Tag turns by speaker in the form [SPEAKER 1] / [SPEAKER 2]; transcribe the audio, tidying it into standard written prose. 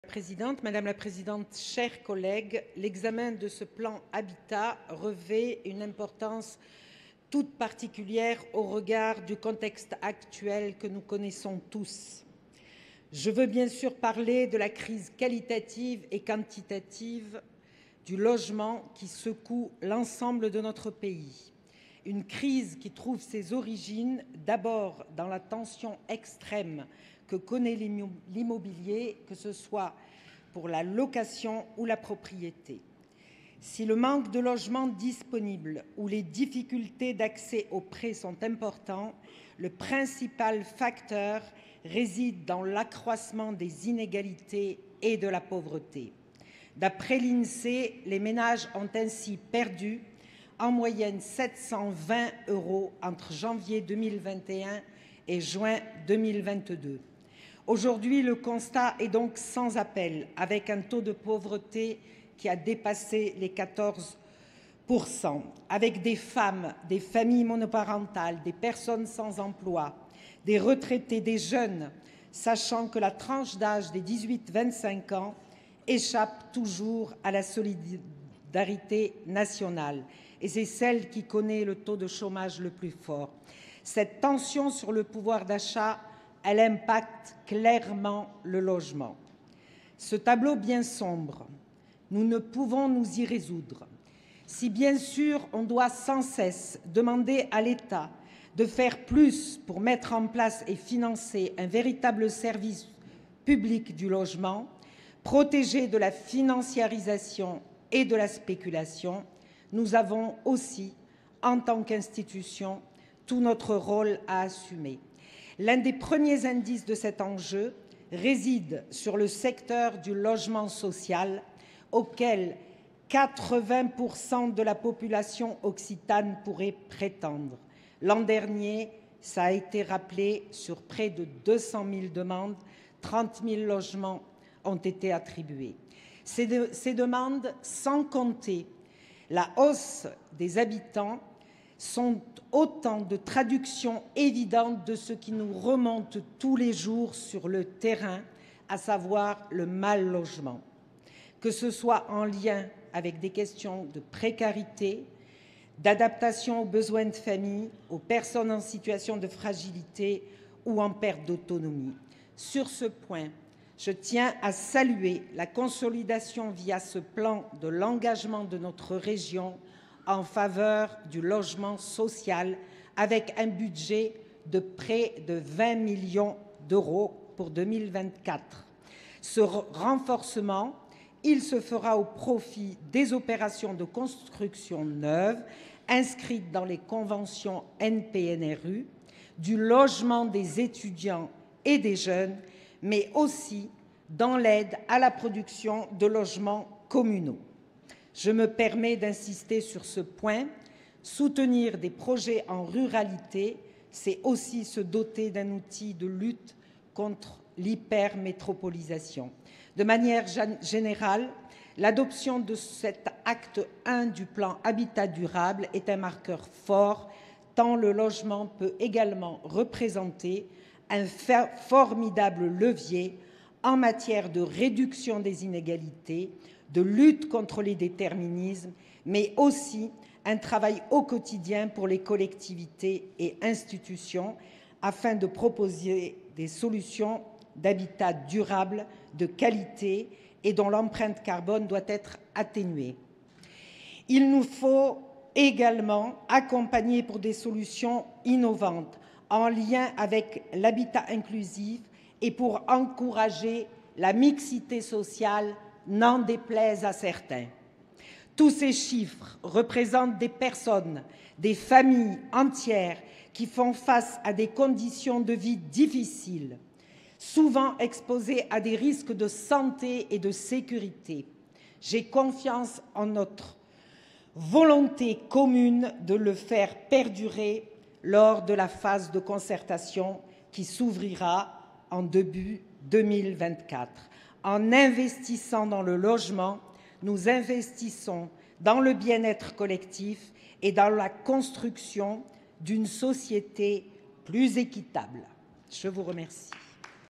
[SPEAKER 1] Madame la Présidente, chers collègues, l'examen de ce plan Habitat revêt une importance toute particulière au regard du contexte actuel que nous connaissons tous. Je veux bien sûr parler de la crise qualitative et quantitative du logement qui secoue l'ensemble de notre pays. Une crise qui trouve ses origines d'abord dans la tension extrême que connaît l'immobilier, que ce soit pour la location ou la propriété. Si le manque de logements disponibles ou les difficultés d'accès aux prêts sont importants, le principal facteur réside dans l'accroissement des inégalités et de la pauvreté. D'après l'INSEE, les ménages ont ainsi perdu en moyenne 720 € entre janvier 2021 et juin 2022. Aujourd'hui, le constat est donc sans appel, avec un taux de pauvreté qui a dépassé les 14%, avec des femmes, des familles monoparentales, des personnes sans emploi, des retraités, des jeunes, sachant que la tranche d'âge des 18-25 ans échappe toujours à la solidarité nationale, et c'est celle qui connaît le taux de chômage le plus fort. Cette tension sur le pouvoir d'achat, elle impacte clairement le logement. Ce tableau bien sombre, nous ne pouvons nous y résoudre. Si bien sûr on doit sans cesse demander à l'État de faire plus pour mettre en place et financer un véritable service public du logement, protégé de la financiarisation et de la spéculation, nous avons aussi, en tant qu'institution, tout notre rôle à assumer. L'un des premiers indices de cet enjeu réside sur le secteur du logement social, auquel 80% de la population occitane pourrait prétendre. L'an dernier, ça a été rappelé, sur près de 200 000 demandes, 30 000 logements ont été attribués. Ces demandes, sans compter la hausse des habitants, sont autant de traductions évidentes de ce qui nous remonte tous les jours sur le terrain, à savoir le mal-logement. Que ce soit en lien avec des questions de précarité, d'adaptation aux besoins de famille, aux personnes en situation de fragilité ou en perte d'autonomie. Sur ce point, je tiens à saluer la consolidation via ce plan de l'engagement de notre région en faveur du logement social avec un budget de près de 20 millions d'euros pour 2024. Ce renforcement, il se fera au profit des opérations de construction neuve inscrites dans les conventions NPNRU, du logement des étudiants et des jeunes, mais aussi dans l'aide à la production de logements communaux. Je me permets d'insister sur ce point. Soutenir des projets en ruralité, c'est aussi se doter d'un outil de lutte contre l'hypermétropolisation. De manière générale, l'adoption de cet acte 1 du plan Habitat durable est un marqueur fort, tant le logement peut également représenter un formidable levier en matière de réduction des inégalités, de lutte contre les déterminismes, mais aussi un travail au quotidien pour les collectivités et institutions afin de proposer des solutions d'habitat durable, de qualité et dont l'empreinte carbone doit être atténuée. Il nous faut également accompagner pour des solutions innovantes en lien avec l'habitat inclusif et pour encourager la mixité sociale, n'en déplaise à certains. Tous ces chiffres représentent des personnes, des familles entières qui font face à des conditions de vie difficiles, souvent exposées à des risques de santé et de sécurité. J'ai confiance en notre volonté commune de le faire perdurer lors de la phase de concertation qui s'ouvrira en début 2024. En investissant dans le logement, nous investissons dans le bien-être collectif et dans la construction d'une société plus équitable. Je vous remercie.